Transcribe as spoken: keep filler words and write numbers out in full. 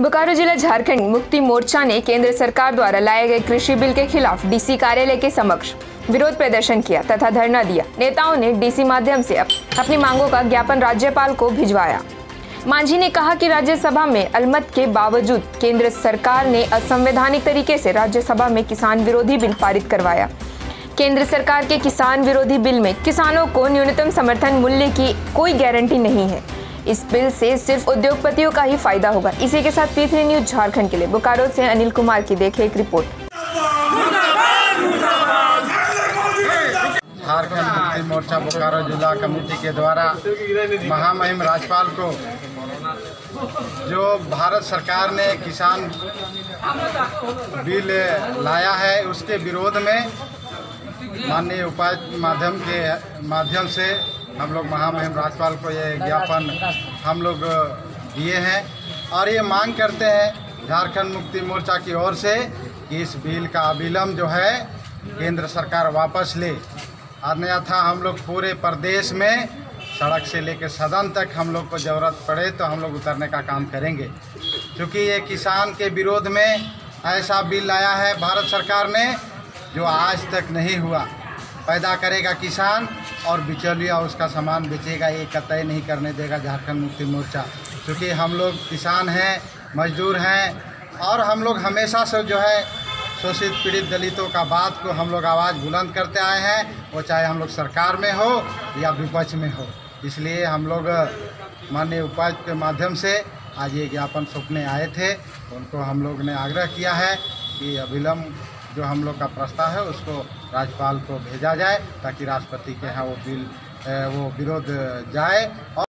बोकारो जिला झारखंड मुक्ति मोर्चा ने केंद्र सरकार द्वारा लाए गए कृषि बिल के खिलाफ डीसी कार्यालय के समक्ष विरोध प्रदर्शन किया तथा धरना दिया। नेताओं ने डीसी माध्यम से अपनी मांगों का ज्ञापन राज्यपाल को भिजवाया। मांझी ने कहा कि राज्यसभा में अलमत के बावजूद केंद्र सरकार ने असंवैधानिक तरीके से राज्यसभा में किसान विरोधी बिल पारित करवाया। केंद्र सरकार के किसान विरोधी बिल में किसानों को न्यूनतम समर्थन मूल्य की कोई गारंटी नहीं है। इस बिल से सिर्फ उद्योगपतियों का ही फायदा होगा। इसी के साथ पी थ्री न्यूज झारखंड के लिए बोकारो से अनिल कुमार की देखें एक रिपोर्ट। झारखंड मुक्ति मोर्चा बोकारो जिला कमेटी के द्वारा महामहिम राज्यपाल को जो भारत सरकार ने किसान बिल लाया है उसके विरोध में माननीय उपायुक्त माध्यम के माध्यम से हम लोग महामहिम राज्यपाल को ये ज्ञापन हम लोग दिए हैं और ये मांग करते हैं झारखंड मुक्ति मोर्चा की ओर से कि इस बिल का अविलंब जो है केंद्र सरकार वापस ले। अन्यथा हम लोग पूरे प्रदेश में सड़क से लेकर सदन तक हम लोग को ज़रूरत पड़े तो हम लोग उतरने का काम करेंगे, क्योंकि ये किसान के विरोध में ऐसा बिल लाया है भारत सरकार ने जो आज तक नहीं हुआ। पैदा करेगा किसान और बिचौलिया उसका सामान बेचेगा, ये कतई नहीं करने देगा झारखंड मुक्ति मोर्चा। क्योंकि हम लोग किसान हैं, मजदूर हैं और हम लोग हमेशा से जो है शोषित पीड़ित दलितों का बात को हम लोग आवाज़ बुलंद करते आए हैं, वो चाहे हम लोग सरकार में हो या विपक्ष में हो। इसलिए हम लोग माननीय उपायुक्त के माध्यम से आज ये ज्ञापन सौंपने आए थे। उनको हम लोग ने आग्रह किया है कि अविलंब जो हम लोग का प्रस्ताव है उसको राज्यपाल को भेजा जाए ताकि राष्ट्रपति के यहाँ वो बिल वो विरोध जाए। और